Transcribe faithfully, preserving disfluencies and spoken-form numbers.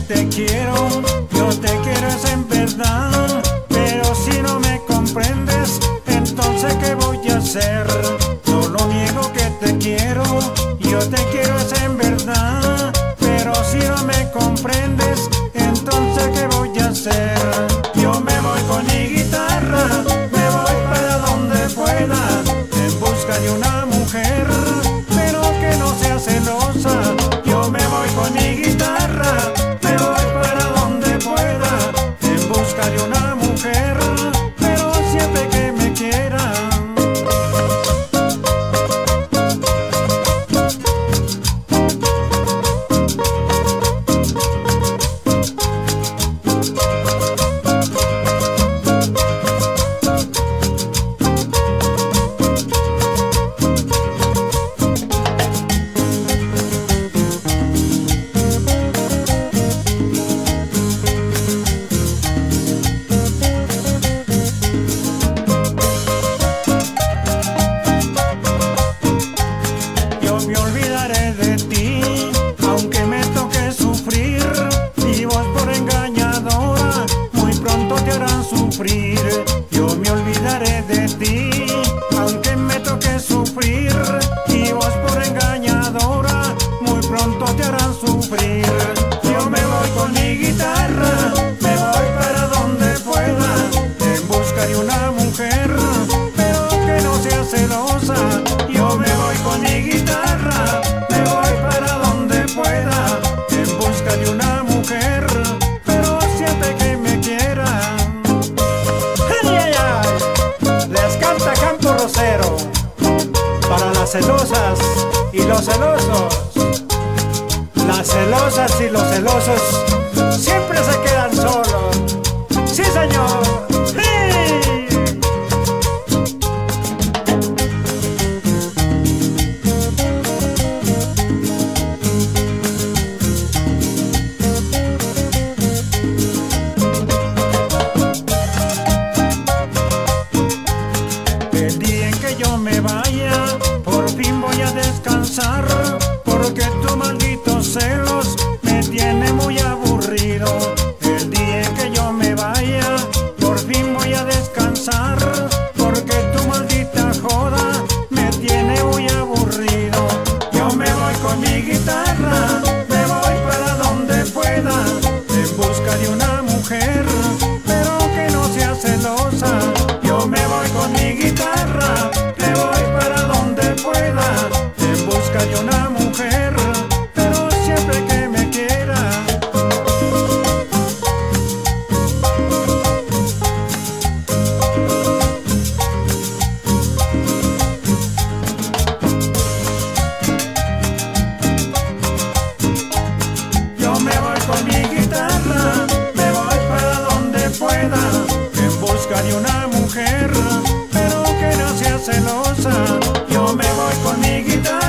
te quiero, yo te quiero es en verdad. Pero si no me comprendes, entonces ¿qué voy a hacer? No lo niego que te quiero, yo te quiero es en verdad. Pero si no me comprendes, entonces ¿qué voy a hacer? Yo me voy con mi guitarra, me voy para donde pueda, en busca de una mujer, pero que no sea celosa. Yo me voy con mi guitarra, me voy para donde pueda, en busca de una mujer, pero siempre que me quiera. Me olvidaré de ti, aunque me toque sufrir, y vos por engañadora muy pronto te harán sufrir. Yo me olvidaré de ti, aunque me toque sufrir, y vos por engañadora muy pronto te harán sufrir. Yo me voy con mi guitarra, me voy para donde pueda, en busca de una mujer, pero que no sea celosa. Yo me voy con mi guitarra, me voy para donde pueda, en busca de una mujer, pero siempre que me quiera. ¡Ay, ay, ay! Les canta Campo Rosero, para las celosas y los celosos. Las celosas y los celosos siempre se quedan solos. ¡Sí, señor! El día en que yo me vaya, por fin voy a descansar, porque tu maldito celos me tiene muy aburrido. El día en que yo me vaya, por fin voy a descansar, porque tu maldita joda me tiene muy aburrido. Yo me voy con mi guitarra, me voy para donde pueda, en busca de una mujer, pero que no sea celosa. Yo me voy con mi guitarra, me voy para donde pueda, en busca de una mujer, pero siempre que me quiera. Yo me voy con mi guitarra, me voy para donde pueda, en busca de una mujer, pero que no sea celosa. Yo me voy con mi guitarra.